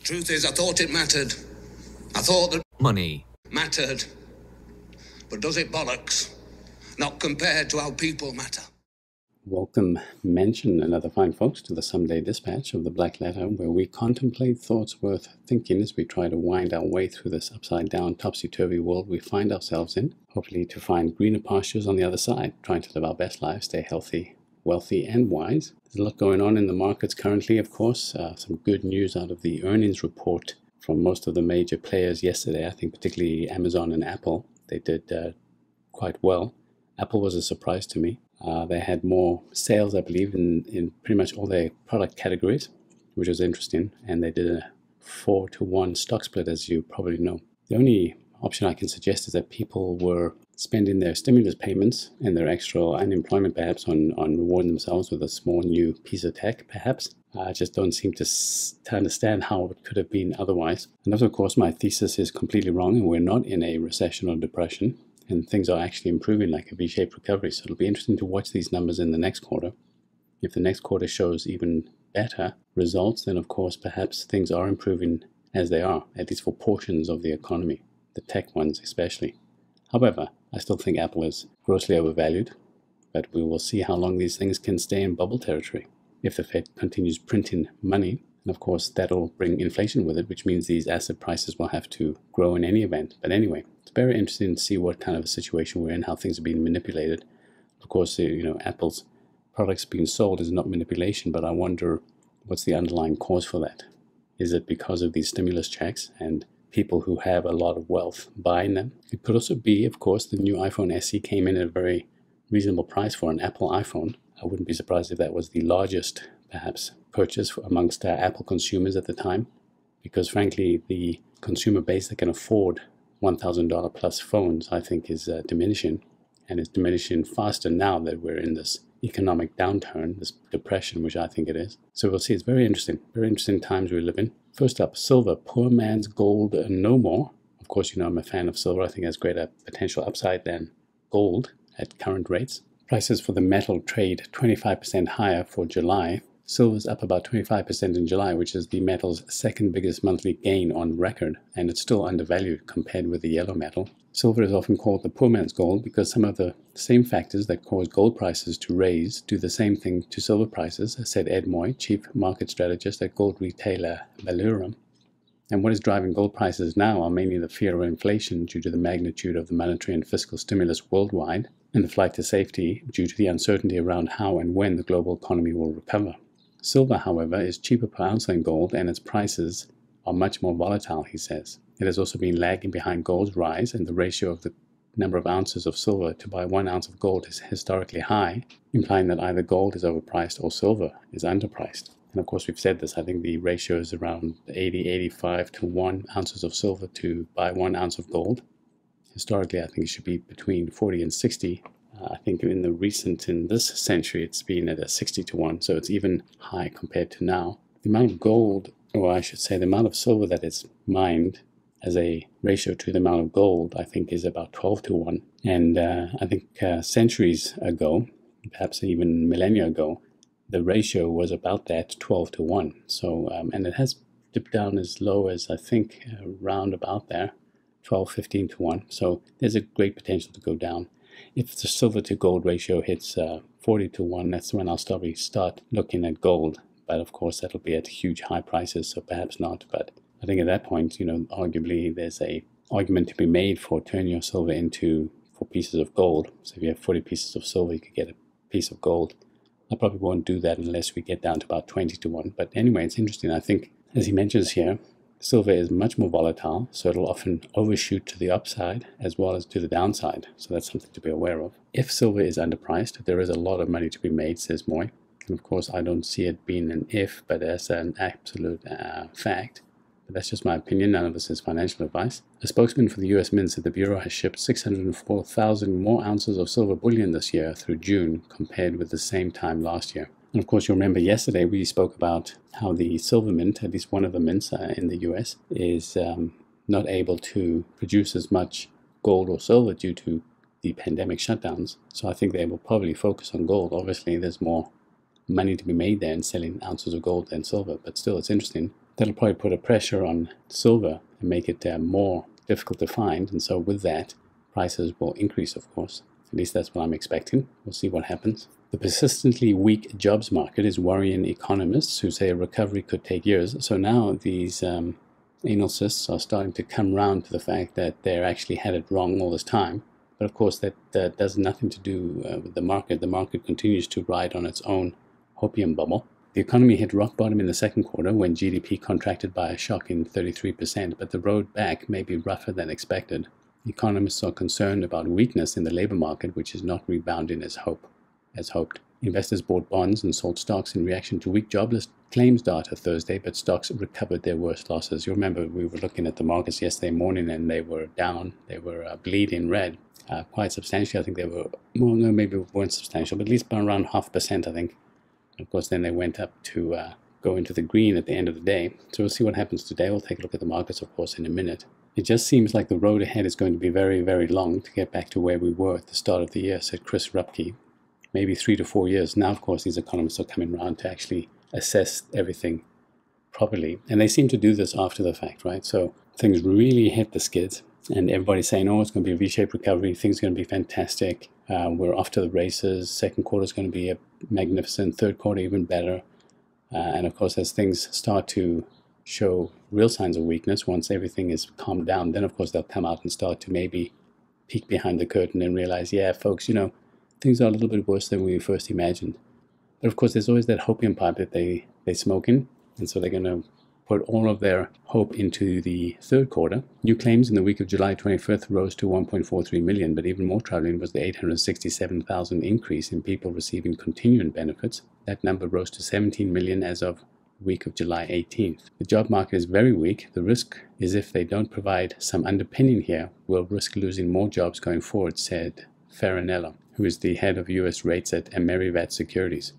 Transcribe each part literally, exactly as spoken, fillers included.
Truth is, I thought it mattered. I thought that money mattered. But does it bollocks? Not compared to how people matter. Welcome, mention and other fine folks, to the Someday Dispatch of the Black Letter, where we contemplate thoughts worth thinking as we try to wind our way through this upside-down, topsy-turvy world we find ourselves in, hopefully to find greener pastures on the other side, trying to live our best lives, stay healthy, wealthy and wise. There's a lot going on in the markets currently, of course. Uh, some good news out of the earnings report from most of the major players yesterday. I think particularly Amazon and Apple. They did uh, quite well. Apple was a surprise to me. Uh, they had more sales, I believe, in, in pretty much all their product categories, which was interesting. And they did a four to one stock split, as you probably know. The only option I can suggest is that people were spending their stimulus payments and their extra unemployment perhaps on, on rewarding themselves with a small new piece of tech, perhaps. I just don't seem to, s to understand how it could have been otherwise. And thus, of course, my thesis is completely wrong, and we're not in a recession or depression, and things are actually improving like a V-shaped recovery. So it'll be interesting to watch these numbers in the next quarter. If the next quarter shows even better results, then of course perhaps things are improving as they are, at least for portions of the economy, the tech ones especially. However, I still think Apple is grossly overvalued, but we will see how long these things can stay in bubble territory. If the Fed continues printing money, and of course that'll bring inflation with it, which means these asset prices will have to grow in any event. But anyway, it's very interesting to see what kind of a situation we're in, how things are being manipulated. Of course, you know, Apple's products being sold is not manipulation, but I wonder what's the underlying cause for that. Is it because of these stimulus checks and people who have a lot of wealth buying them? It could also be, of course, the new iPhone S E came in at a very reasonable price for an Apple iPhone. I wouldn't be surprised if that was the largest, perhaps, purchase for amongst uh, Apple consumers at the time, because frankly, the consumer base that can afford one thousand dollar plus phones, I think, is uh, diminishing, and it's diminishing faster now that we're in this economic downturn, this depression, which I think it is. So we'll see. It's very interesting, very interesting times we live in. First up, silver, poor man's gold no more. Of course, you know I'm a fan of silver. I think it has greater potential upside than gold at current rates. Prices for the metal trade twenty-five percent higher for July. Silver's up about twenty-five percent in July, which is the metal's second biggest monthly gain on record, and it's still undervalued compared with the yellow metal. Silver is often called the poor man's gold because some of the same factors that cause gold prices to raise do the same thing to silver prices, said Ed Moy, chief market strategist at gold retailer Blabberlon. And what is driving gold prices now are mainly the fear of inflation due to the magnitude of the monetary and fiscal stimulus worldwide, and the flight to safety due to the uncertainty around how and when the global economy will recover. Silver, however, is cheaper per ounce than gold, and its prices are much more volatile, he says. It has also been lagging behind gold's rise, and the ratio of the number of ounces of silver to buy one ounce of gold is historically high, implying that either gold is overpriced or silver is underpriced. And of course, we've said this, I think the ratio is around eighty, eighty-five to one ounces of silver to buy one ounce of gold. Historically, I think it should be between forty and sixty. Uh, I think in the recent, in this century, it's been at a sixty to one, so it's even high compared to now. The amount of gold, or I should say the amount of silver that is mined as a ratio to the amount of gold, I think is about twelve to one. And uh, I think uh, centuries ago, perhaps even millennia ago, the ratio was about that, twelve to one. So, um, and it has dipped down as low as, I think, around about there, twelve, fifteen to one. So there's a great potential to go down. If the silver to gold ratio hits uh, forty to one, that's when I'll start, start looking at gold. But of course, that'll be at huge high prices, so perhaps not. But I think at that point, you know, arguably there's a argument to be made for turning your silver into four pieces of gold. So if you have forty pieces of silver, you could get a piece of gold. I probably won't do that unless we get down to about twenty to one. But anyway, it's interesting. I think, as he mentions here, silver is much more volatile, so it'll often overshoot to the upside as well as to the downside. So that's something to be aware of. If silver is underpriced, there is a lot of money to be made, says Moy. And of course, I don't see it being an if, but as an absolute uh, fact. But that's just my opinion. None of this is financial advice. A spokesman for the U S Mint said the Bureau has shipped six hundred four thousand more ounces of silver bullion this year through June compared with the same time last year. And of course, you'll remember yesterday we spoke about how the silver mint, at least one of the mints uh, in the U S, is um, not able to produce as much gold or silver due to the pandemic shutdowns. So I think they will probably focus on gold. Obviously, there's more money to be made there in selling ounces of gold than silver, but still it's interesting. that'll probably put a pressure on silver and make it uh, more difficult to find. And so with that, prices will increase, of course. At least that's what I'm expecting. We'll see what happens. The persistently weak jobs market is worrying economists who say a recovery could take years. So now these um, analysts are starting to come round to the fact that they actually had it wrong all this time. But of course, that uh, does nothing to do uh, with the market. The market continues to ride on its own opium bubble. The economy hit rock bottom in the second quarter when G D P contracted by a shocking thirty-three percent, but the road back may be rougher than expected. Economists are concerned about weakness in the labor market, which is not rebounding as hope, as hoped. Investors bought bonds and sold stocks in reaction to weak jobless claims data Thursday, but stocks recovered their worst losses. You remember we were looking at the markets yesterday morning and they were down. They were uh, bleeding red, uh, quite substantially. I think they were, well, no, maybe weren't substantial, but at least by around half a percent, I think. And of course, then they went up to uh, go into the green at the end of the day. So we'll see what happens today. We'll take a look at the markets, of course, in a minute. It just seems like the road ahead is going to be very, very long to get back to where we were at the start of the year, said Chris Rupke. Maybe three to four years. Now, of course, these economists are coming around to actually assess everything properly. And they seem to do this after the fact, right? So things really hit the skids and everybody's saying, oh, it's going to be a V-shaped recovery. Things are going to be fantastic. Uh, we're off to the races. Second quarter is going to be a magnificent. Third quarter, even better. Uh, and of course, as things start to show real signs of weakness, once everything is calmed down, then of course they'll come out and start to maybe peek behind the curtain and realize, yeah, folks, you know, things are a little bit worse than we first imagined. But of course, there's always that hopium pipe that they, they smoke in. And so they're going to put all of their hope into the third quarter. New claims in the week of July twenty-fifth rose to one point four three million, but even more troubling was the eight hundred sixty-seven thousand increase in people receiving continuing benefits. That number rose to seventeen million as of week of July eighteenth. The job market is very weak. The risk is if they don't provide some underpinning here, we'll risk losing more jobs going forward, said Farinello, who is the head of U S rates at Amerivat Securities.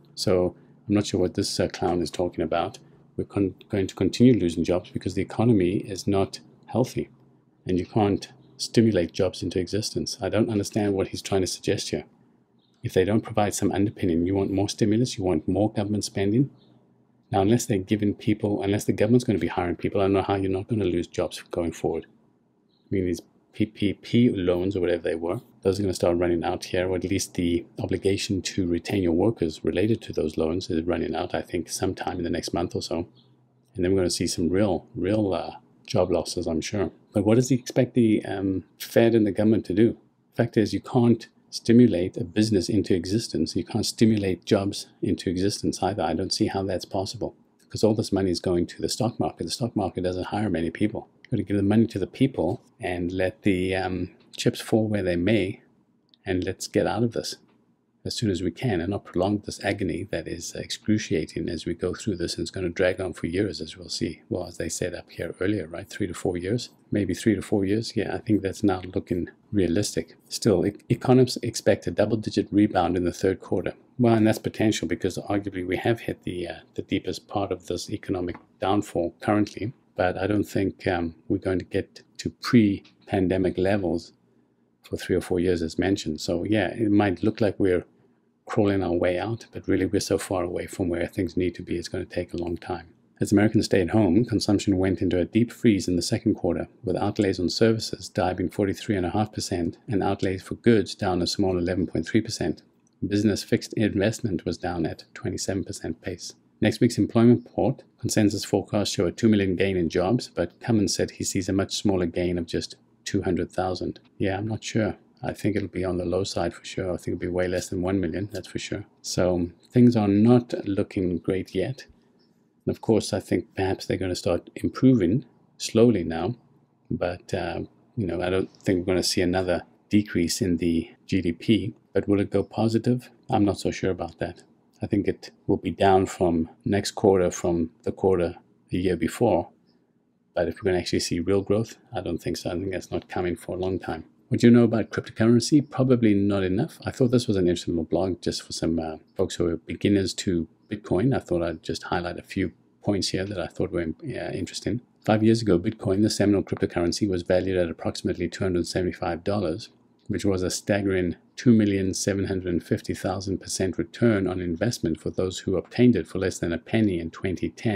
So I'm not sure what this uh, clown is talking about. We're con going to continue losing jobs because the economy is not healthy and you can't stimulate jobs into existence. I don't understand what he's trying to suggest here. If they don't provide some underpinning, you want more stimulus, you want more government spending. Now, unless they're giving people, unless the government's going to be hiring people, I don't know how you're not going to lose jobs going forward. I mean, these P P P loans or whatever they were, those are going to start running out here, or at least the obligation to retain your workers related to those loans is running out, I think, sometime in the next month or so. And then we're going to see some real, real uh, job losses, I'm sure. But what does he expect the um, Fed and the government to do? The fact is, you can't stimulate a business into existence. You can't stimulate jobs into existence either. I don't see how that's possible because all this money is going to the stock market. The stock market doesn't hire many people. You've got to give the money to the people and let the um, chips fall where they may, and let's get out of this as soon as we can and not prolong this agony that is excruciating as we go through this, and it's going to drag on for years, as we'll see. Well, as they said up here earlier, right? Three to four years, maybe three to four years. Yeah, I think that's now looking realistic. Still, e economists expect a double-digit rebound in the third quarter. Well, and that's potential because arguably we have hit the, uh, the deepest part of this economic downfall currently, but I don't think um, we're going to get to pre-pandemic levels for three or four years as mentioned. So yeah, it might look like we're crawling our way out, but really we're so far away from where things need to be, it's going to take a long time. As Americans stayed home, consumption went into a deep freeze in the second quarter, with outlays on services diving forty-three point five percent and outlays for goods down a small eleven point three percent. Business fixed investment was down at twenty-seven percent pace. Next week's employment report, consensus forecasts show a two million gain in jobs, but Cummins said he sees a much smaller gain of just two hundred thousand. Yeah, I'm not sure. I think it'll be on the low side for sure. I think it'll be way less than one million, that's for sure. So things are not looking great yet. And of course, I think perhaps they're going to start improving slowly now. But, uh, you know, I don't think we're going to see another decrease in the G D P. But will it go positive? I'm not so sure about that. I think it will be down from next quarter from the quarter the year before. But if we're going to actually see real growth, I don't think so. I think that's not coming for a long time. What do you know about cryptocurrency? Probably not enough. I thought this was an interesting little blog just for some uh, folks who are beginners to Bitcoin. I thought I'd just highlight a few points here that I thought were uh, interesting. Five years ago, Bitcoin, the seminal cryptocurrency, was valued at approximately two hundred seventy-five dollars, which was a staggering two million seven hundred fifty thousand percent return on investment for those who obtained it for less than a penny in twenty ten.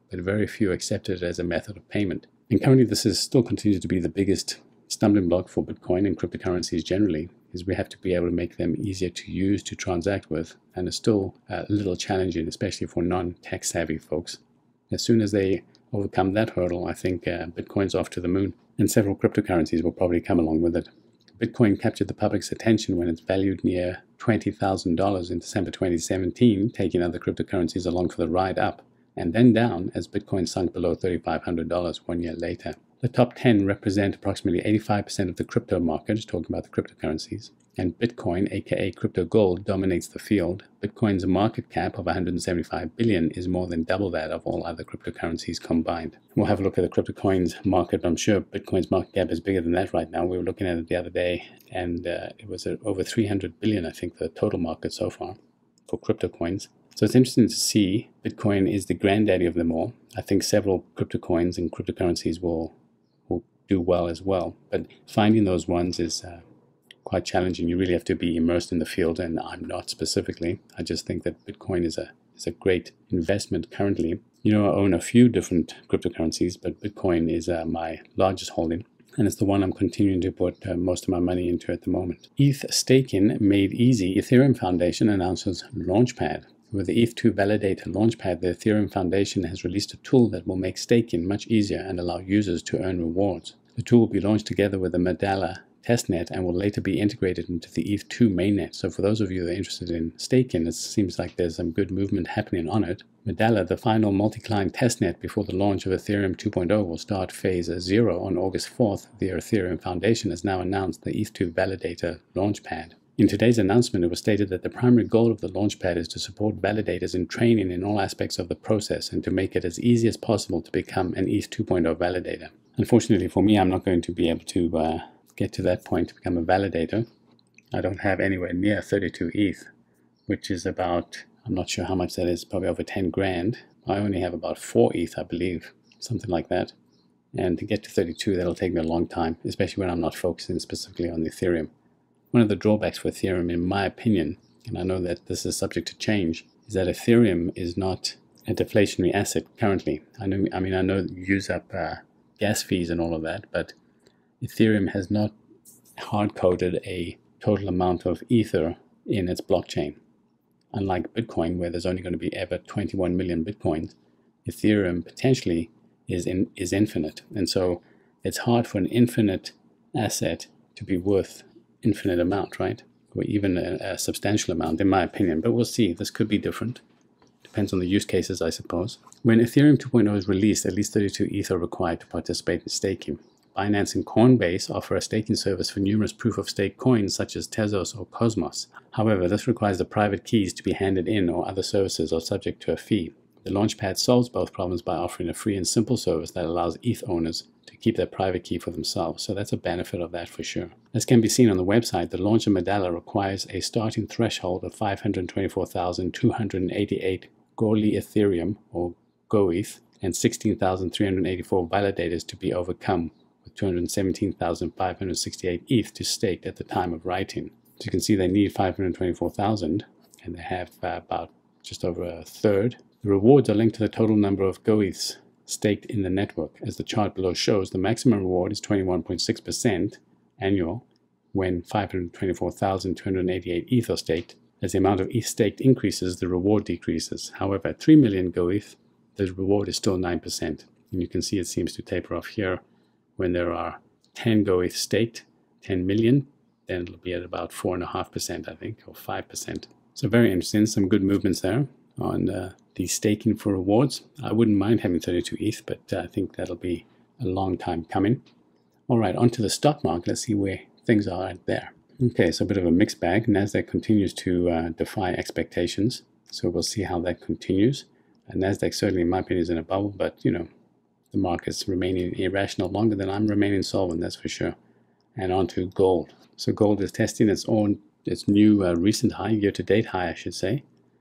but very few accepted it as a method of payment. And currently this is still continues to be the biggest stumbling block for Bitcoin and cryptocurrencies generally, is we have to be able to make them easier to use, to transact with, and it's still a little challenging, especially for non-tech savvy folks. As soon as they overcome that hurdle, I think uh, Bitcoin's off to the moon, and several cryptocurrencies will probably come along with it. Bitcoin captured the public's attention when it's valued near twenty thousand dollars in December twenty seventeen, taking other cryptocurrencies along for the ride up, and then down as Bitcoin sunk below three thousand five hundred dollars one year later. The top ten represent approximately eighty-five percent of the crypto market, talking about the cryptocurrencies, and Bitcoin, aka crypto gold, dominates the field. Bitcoin's market cap of one hundred seventy-five billion dollars is more than double that of all other cryptocurrencies combined. We'll have a look at the crypto coins market. I'm sure Bitcoin's market cap is bigger than that right now. We were looking at it the other day, and uh, it was uh, over three hundred billion dollars, I think, the total market so far for crypto coins. So it's interesting to see Bitcoin is the granddaddy of them all. I think several crypto coins and cryptocurrencies will will do well as well, but finding those ones is uh, quite challenging. You really have to be immersed in the field, and I'm not specifically. I just think that Bitcoin is a is a great investment currently. You know, I own a few different cryptocurrencies, but Bitcoin is uh, my largest holding, and it's the one I'm continuing to put uh, most of my money into at the moment. E T H staking made easy. Ethereum Foundation announces Launchpad. With the E T H two validator Launchpad, the Ethereum Foundation has released a tool that will make staking much easier and allow users to earn rewards. The tool will be launched together with the Medalla testnet and will later be integrated into the E T H two mainnet. So for those of you that are interested in staking, it seems like there's some good movement happening on it. Medalla, the final multi-client testnet before the launch of Ethereum two point oh, will start phase zero on August fourth. The Ethereum Foundation has now announced the E T H two validator Launchpad. In today's announcement, it was stated that the primary goal of the Launchpad is to support validators in training in all aspects of the process and to make it as easy as possible to become an E T H two point oh validator. Unfortunately for me, I'm not going to be able to uh, get to that point to become a validator. I don't have anywhere near thirty-two E T H, which is about, I'm not sure how much that is, probably over ten grand. I only have about four E T H, I believe, something like that. And to get to thirty-two, that'll take me a long time, especially when I'm not focusing specifically on the Ethereum. One of the drawbacks for Ethereum, in my opinion, and I know that this is subject to change, is that Ethereum is not a deflationary asset currently. I know, I mean, I know you use up uh, gas fees and all of that, but Ethereum has not hard-coded a total amount of Ether in its blockchain. Unlike Bitcoin, where there's only going to be ever twenty-one million Bitcoins, Ethereum potentially is in, is infinite. And so it's hard for an infinite asset to be worth infinite amount, right? Or even a, a substantial amount, in my opinion. But we'll see. This could be different. Depends on the use cases, I suppose. When Ethereum two point oh is released, at least thirty-two E T H are required to participate in staking. Binance and Coinbase offer a staking service for numerous proof-of-stake coins such as Tezos or Cosmos. However, this requires the private keys to be handed in, or other services are subject to a fee. The Launchpad solves both problems by offering a free and simple service that allows E T H owners to keep their private key for themselves. So that's a benefit of that for sure. As can be seen on the website, the launch of Medalla requires a starting threshold of five hundred twenty-four thousand two hundred eighty-eight Goerli Ethereum, or Go E T H, and sixteen thousand three hundred eighty-four validators to be overcome, with two hundred seventeen thousand five hundred sixty-eight E T H to stake at the time of writing. So you can see they need five hundred twenty-four thousand, and they have uh, about just over a third. The rewards are linked to the total number of Go E T Hs staked in the network. As the chart below shows, the maximum reward is twenty-one point six percent annual when five hundred twenty-four thousand two hundred eighty-eight E T H are staked. As the amount of E T H staked increases, the reward decreases. However, at three million Go E T H, the reward is still nine percent. And you can see it seems to taper off here. When there are ten Go E T H staked, ten million, then it'll be at about four point five percent, I think, or five percent. So very interesting, some good movements there on uh, the staking for rewards. I wouldn't mind having thirty-two E T H, but uh, I think that'll be a long time coming. All right, onto the stock market. Let's see where things are at there. Okay, so a bit of a mixed bag. Nasdaq continues to uh, defy expectations, so we'll see how that continues. And Nasdaq certainly, in my opinion, is in a bubble, but you know, the market's remaining irrational longer than I'm remaining solvent, that's for sure. And on to gold. So gold is testing its own, its new uh, recent high, year-to-date high, I should say,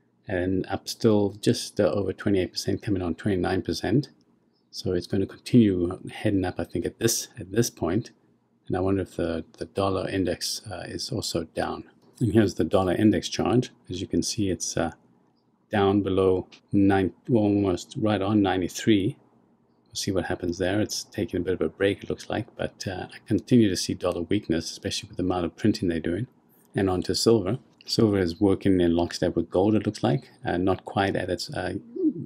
and up still just uh, over twenty-eight percent, coming on twenty-nine percent. So it's going to continue heading up, I think, at this at this point. And I wonder if the, the dollar index uh, is also down. And here's the dollar index chart. As you can see, it's uh, down below nine, well, almost right on ninety-three. We'll see what happens there. It's taking a bit of a break, it looks like, but uh, I continue to see dollar weakness, especially with the amount of printing they're doing. And on to silver. Silver is working in lockstep with gold, it looks like. Uh, not quite at its uh,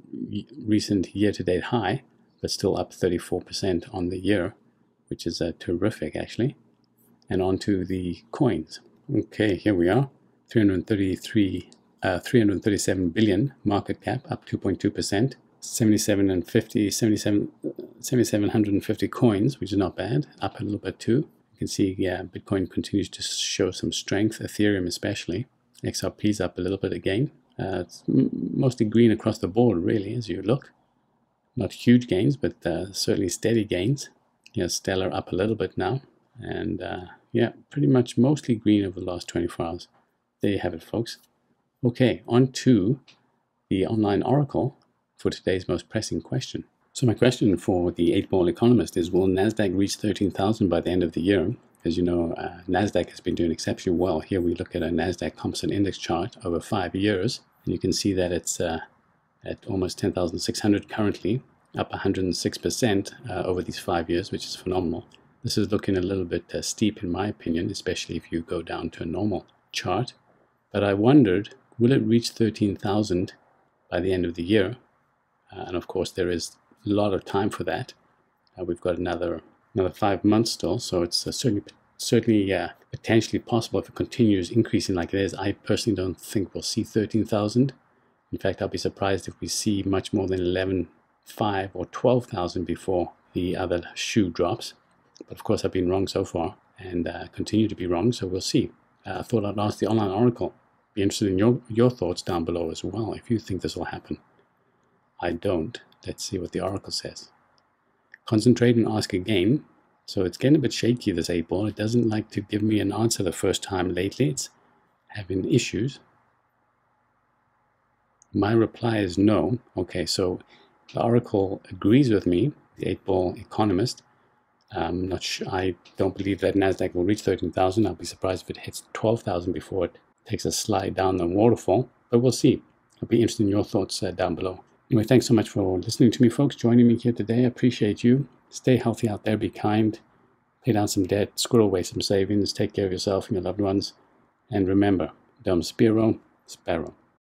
recent year-to-date high, but still up thirty-four percent on the year, which is uh, terrific, actually. And on to the coins. Okay, here we are. three hundred thirty-three, uh, three hundred thirty-seven billion market cap, up two point two percent. seventy-seven and fifty, seventy-seven, seventy-seven hundred fifty coins, which is not bad, up a little bit too. You can see, yeah, Bitcoin continues to show some strength, Ethereum especially. X R P's up a little bit again. Uh, it's mostly green across the board, really, as you look. Not huge gains, but uh, certainly steady gains. Yeah, Stellar up a little bit now. And uh, yeah, pretty much mostly green over the last twenty-four hours. There you have it, folks. Okay, on to the online oracle for today's most pressing question. So my question for the eight ball economist is, will Nasdaq reach thirteen thousand by the end of the year? As you know, uh, Nasdaq has been doing exceptionally well. Here we look at a Nasdaq Composite Index chart over five years, and you can see that it's uh, at almost ten thousand six hundred currently, up one hundred six percent uh, over these five years, which is phenomenal. This is looking a little bit uh, steep in my opinion, especially if you go down to a normal chart. But I wondered, will it reach thirteen thousand by the end of the year? Uh, and of course, there is a lot of time for that. Uh, we've got another another five months still, so it's uh, certainly certainly uh, potentially possible if it continues increasing like it is. I personally don't think we'll see thirteen thousand. In fact, I'll be surprised if we see much more than eleven five or twelve thousand before the other shoe drops. But of course, I've been wrong so far and uh, continue to be wrong, so we'll see. Uh, I thought I'd ask the online oracle. Be interested in your, your thoughts down below as well, if you think this will happen. I don't. Let's see what the oracle says. Concentrate and ask again. So it's getting a bit shaky, this eight ball. It doesn't like to give me an answer the first time lately. It's having issues. My reply is no. Okay, so the oracle agrees with me, the eight ball economist. Um, not sure, I don't believe that Nasdaq will reach thirteen thousand. I'll be surprised if it hits twelve thousand before it takes a slide down the waterfall. But we'll see. I'll be interested in your thoughts uh, down below. Anyway, thanks so much for listening to me, folks, joining me here today. I appreciate you. Stay healthy out there. Be kind. Pay down some debt. Squirrel away some savings. Take care of yourself and your loved ones. And remember, dum spiro, spero.